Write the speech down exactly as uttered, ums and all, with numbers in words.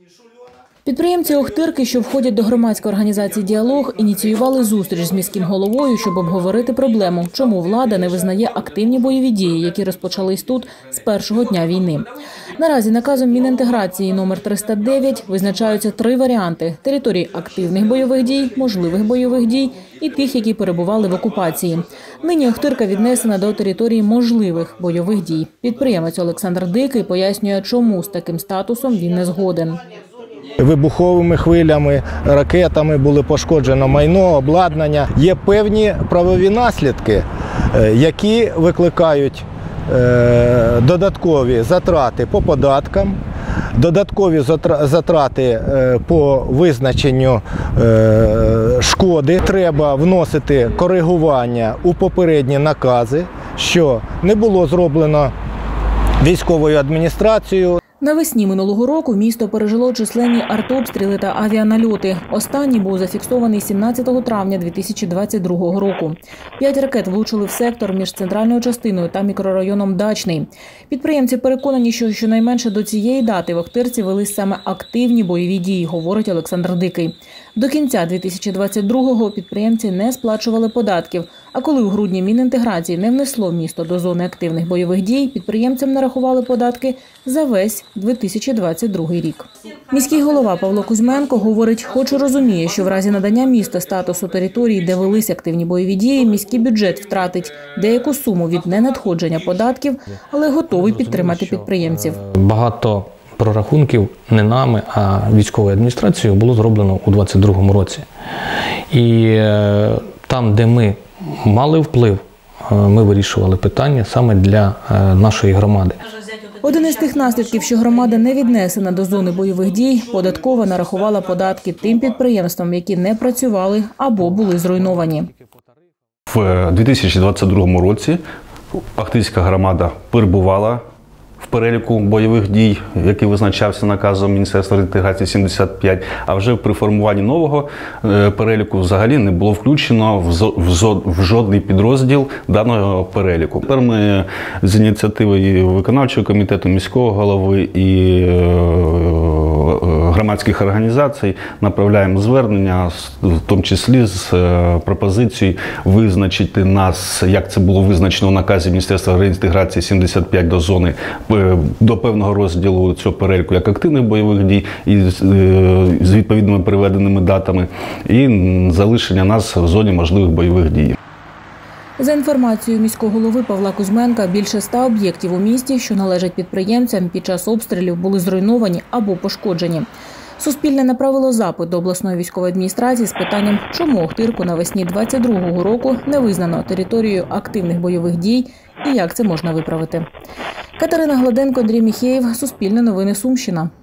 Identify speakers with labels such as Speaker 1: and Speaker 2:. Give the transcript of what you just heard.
Speaker 1: Підприємці Охтирки, що входять до громадської організації «Діалог», ініціювали зустріч з міським головою, щоб обговорити проблему, чому влада не визнає активні бойові дії, які розпочались тут з першого дня війни. Наразі наказом Мінінтеграції номер триста дев'ять визначаються три варіанти – території активних бойових дій, можливих бойових дій і тих, які перебували в окупації. Нині Охтирка віднесена до території можливих бойових дій. Підприємець Олександр Дикий пояснює, чому з таким статусом він не згоден.
Speaker 2: Вибуховими хвилями, ракетами було пошкоджено майно, обладнання. Є певні правові наслідки, які викликають додаткові затрати по податкам, додаткові затрати по визначенню шкоди. Треба вносити коригування у попередні накази, що не було зроблено військовою адміністрацією.
Speaker 1: Навесні минулого року місто пережило численні артобстріли та авіанальоти. Останній був зафіксований сімнадцятого травня дві тисячі двадцять другого року. П'ять ракет влучили в сектор між центральною частиною та мікрорайоном Дачний. Підприємці переконані, що щонайменше до цієї дати в Охтирці велись саме активні бойові дії, говорить Олександр Дикий. До кінця дві тисячі двадцять другого підприємці не сплачували податків, а коли у грудні Мінінтеграції не внесло місто до зони активних бойових дій, підприємцям нарахували податки за весь дві тисячі двадцять другий рік. Міський голова Павло Кузьменко говорить, хоч і розуміє, що в разі надання міста статусу території, де велись активні бойові дії, міський бюджет втратить деяку суму від ненадходження податків, але готовий підтримати підприємців.
Speaker 3: Багато прорахунків не нами, а військовою адміністрацією було зроблено у двадцять другому році. І там, де ми мали вплив, ми вирішували питання саме для нашої громади.
Speaker 1: Один із тих наслідків, що громада не віднесена до зони бойових дій, податкова нарахувала податки тим підприємствам, які не працювали або були зруйновані.
Speaker 4: В дві тисячі двадцять другому році Охтирська громада перебувала в переліку бойових дій, який визначався наказом Міністерства реінтеграції сімдесят п'ять, а вже при формуванні нового переліку взагалі не було включено в жодний підрозділ даного переліку. Тепер ми з ініціативи виконавчого комітету, міського голови і громадських організацій направляємо звернення, в тому числі з пропозицією визначити нас, як це було визначено в наказі Міністерства реінтеграції сімдесят п'ять, до зони, до певного розділу цього переліку як активних бойових дій і з відповідними приведеними датами, і залишення нас в зоні можливих бойових дій.
Speaker 1: За інформацією міського голови Павла Кузьменка, більше ста об'єктів у місті, що належать підприємцям, під час обстрілів були зруйновані або пошкоджені. Суспільне направило запит до обласної військової адміністрації з питанням, чому Охтирку навесні двадцять другого року не визнано територією активних бойових дій і як це можна виправити. Катерина Гладенко, Андрій Міхеєв, Суспільне новини, Сумщина.